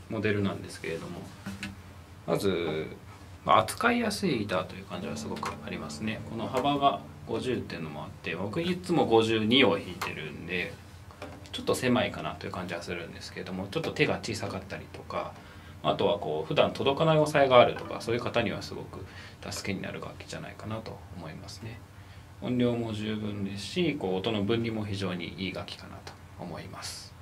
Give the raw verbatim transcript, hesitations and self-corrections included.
モデルなんですけれども、まず、まあ、扱いやすいギターという感じはすごくありますね。この幅がごじゅうっていうのもあって、僕いつもごじゅうにを弾いてるんでちょっと狭いかなという感じはするんですけれども、ちょっと手が小さかったりとか、あとはこう普段届かない押さえがあるとか、そういう方にはすごく助けになる楽器じゃないかなと思いますね。音量も十分ですし、こう音の分離も非常にいい楽器かなと思います。